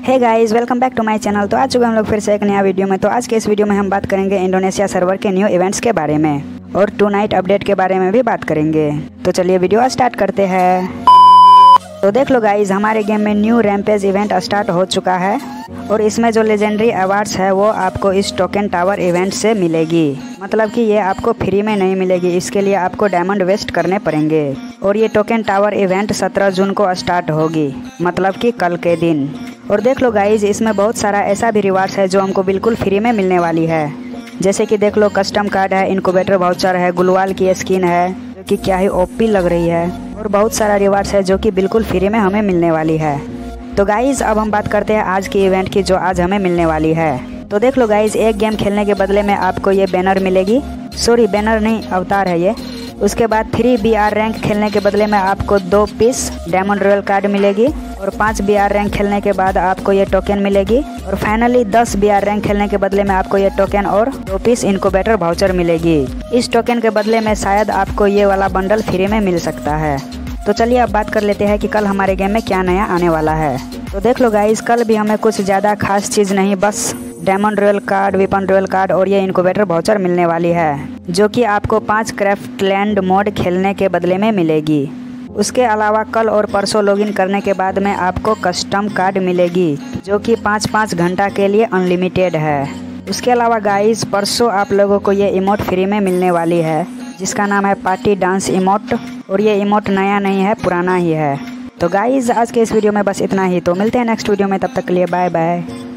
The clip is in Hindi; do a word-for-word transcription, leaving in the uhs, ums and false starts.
Hey guys, welcome back to my channel. तो आ चुके हम लोग फिर से एक नया वीडियो में। तो आज के इस वीडियो में हम बात करेंगे इंडोनेशिया सर्वर के न्यू इवेंट्स के बारे में और टू नाइट अपडेट के बारे में भी बात करेंगे। तो चलिए वीडियो स्टार्ट करते हैं। तो देख लो गाइस, हमारे गेम में न्यू रैम्पेज इवेंट स्टार्ट हो चुका है और इसमें जो लेजेंडरी अवार्ड्स है वो आपको इस टोकन टावर इवेंट से मिलेगी। मतलब कि ये आपको फ्री में नहीं मिलेगी, इसके लिए आपको डायमंड वेस्ट करने पड़ेंगे। और ये टोकन टावर इवेंट सत्रह जून को स्टार्ट होगी, मतलब कि कल के दिन। और देख लो गाइज, इसमें बहुत सारा ऐसा भी रिवार्ड्स है जो हमको बिल्कुल फ्री में मिलने वाली है। जैसे कि देख लो, कस्टम कार्ड है, इनक्यूबेटर वाउचर है, गुलवाल की स्किन है जो कि क्या ही ओपी लग रही है, और बहुत सारा रिवार्ड्स है जो कि बिल्कुल फ्री में हमें मिलने वाली है। तो गाइज अब हम बात करते हैं आज की इवेंट की जो आज हमें मिलने वाली है। तो देख लो गाइज, एक गेम खेलने के बदले में आपको ये बैनर मिलेगी। सॉरी, बैनर नहीं, अवतार है ये। उसके बाद थ्री बी आर रैंक खेलने के बदले में आपको दो पीस डायमंड रॉयल कार्ड मिलेगी। और पाँच बी आर रैंक खेलने के बाद आपको ये टोकन मिलेगी। और फाइनली दस बी आर रैंक खेलने के बदले में आपको ये टोकन और दो पीस इनक्यूबेटर वाउचर मिलेगी। इस टोकन के बदले में शायद आपको ये वाला बंडल फ्री में मिल सकता है। तो चलिए अब बात कर लेते हैं कि कल हमारे गेम में क्या नया आने वाला है। तो देख लो गाइस, कल भी हमें कुछ ज़्यादा खास चीज़ नहीं, बस diamond royal card, weapon royal card और ये इनक्यूबेटर वाउचर मिलने वाली है, जो कि आपको पाँच क्राफ्टलैंड मोड खेलने के बदले में मिलेगी। उसके अलावा कल और परसों लॉगिन करने के बाद में आपको कस्टम कार्ड मिलेगी, जो कि पाँच पाँच घंटा के लिए अनलिमिटेड है। उसके अलावा गाइस, परसों आप लोगों को ये इमोट फ्री में मिलने वाली है, जिसका नाम है पार्टी डांस इमोट। और ये इमोट नया नहीं है, पुराना ही है। तो गाइस आज के इस वीडियो में बस इतना ही। तो मिलते हैं नेक्स्ट वीडियो में, तब तक के लिए बाय बाय।